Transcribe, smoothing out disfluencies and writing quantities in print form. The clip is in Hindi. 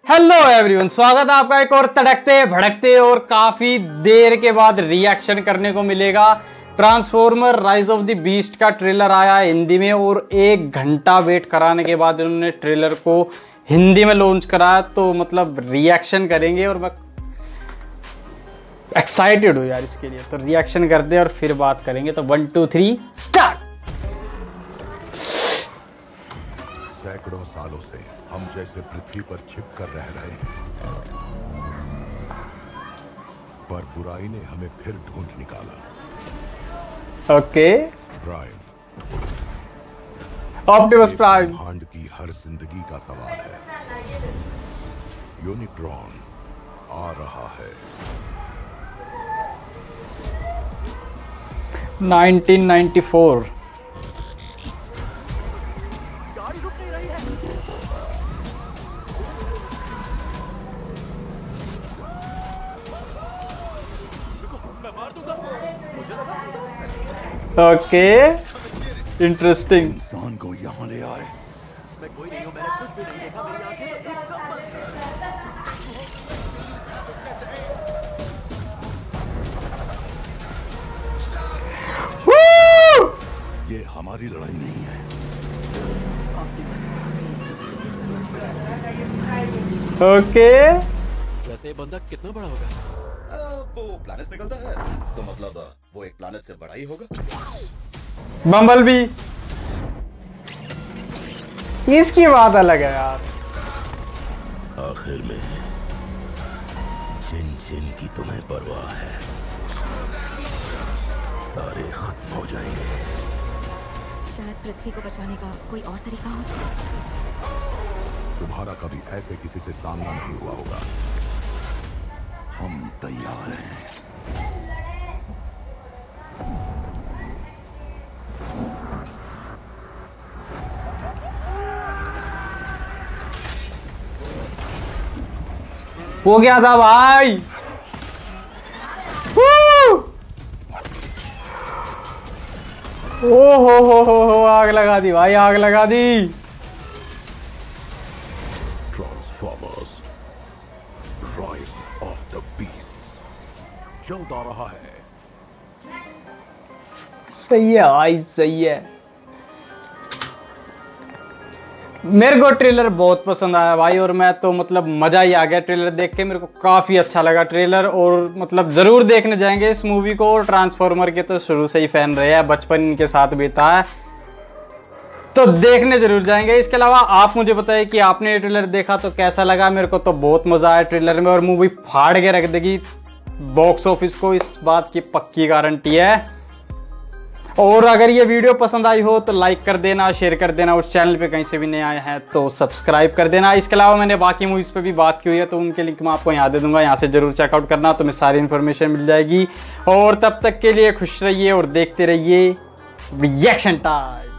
हेलो एवरीवन, स्वागत है आपका एक और तड़कते भड़कते और काफी देर के बाद रिएक्शन करने को मिलेगा। Transformer Rise of the Beast का ट्रेलर आया है हिंदी में और 1 घंटा वेट कराने के बाद इन्होंने ट्रेलर को हिंदी में लॉन्च कराया। तो मतलब रिएक्शन करेंगे और मैं एक्साइटेड हूँ यार इसके लिए। तो रिएक्शन करते हैं और फिर बात करेंगे। तो 1 2 3 स्टार्ट। सैकड़ों सालों से हम जैसे पृथ्वी पर छिप कर रह रहे हैं, पर बुराई ने हमें फिर ढूंढ निकाला। Okay, prime, Optimus Prime. ब्रह्मांड की हर जिंदगी का सवाल है। यूनिट्रॉन आ रहा है। 1994। Okay, interesting. इंसान को यहाँ ले आए। मैं कोई नहीं हूँ, मैंने कुछ भी नहीं देखा, मेरी आंखें एकदम बंद। ये हमारी लड़ाई नहीं है। ओके, वैसे ये बंदा कितना बड़ा होगा? वो प्लैनेट से निकलता है, तो मतलब वो एक प्लैनेट से बड़ा ही होगा। बम्बल भी। इसकी बात अलग है यार। आखिर में जिन की तुम्हें परवाह है, सारे खत्म हो जाएंगे। शायद पृथ्वी को बचाने का कोई और तरीका हो। तुम्हारा कभी ऐसे किसी से सामना नहीं हुआ होगा। हम तैयार हैं। वो क्या था भाई? ओ हो, आग लगा दी भाई, आग लगा दी। Transformers Rise of the Beast जल्द आ रहा है। सही है भाई, सही है। मेरे को ट्रेलर बहुत पसंद आया भाई, और मैं तो मतलब मजा ही आ गया ट्रेलर देख के। मेरे को काफी अच्छा लगा ट्रेलर, और मतलब जरूर देखने जाएंगे इस मूवी को। और ट्रांसफॉर्मर के तो शुरू से ही फैन रहे हैं, बचपन इनके साथ बीता है, तो देखने जरूर जाएंगे। इसके अलावा आप मुझे बताइए कि आपने ये ट्रेलर देखा तो कैसा लगा। मेरे को तो बहुत मजा आया ट्रेलर में, और मूवी फाड़ के रख देगी बॉक्स ऑफिस को, इस बात की पक्की गारंटी है। और अगर ये वीडियो पसंद आई हो तो लाइक कर देना, शेयर कर देना। उस चैनल पे कहीं से भी नए आए हैं तो सब्सक्राइब कर देना। इसके अलावा मैंने बाकी मूवीज़ पे भी बात की हुई है, तो उनके लिंक मैं आपको यहाँ दे दूंगा, यहाँ से जरूर चेकआउट करना, तुम्हें सारी इन्फॉर्मेशन मिल जाएगी। और तब तक के लिए खुश रहिए और देखते रहिए रिएक्शन टाइम।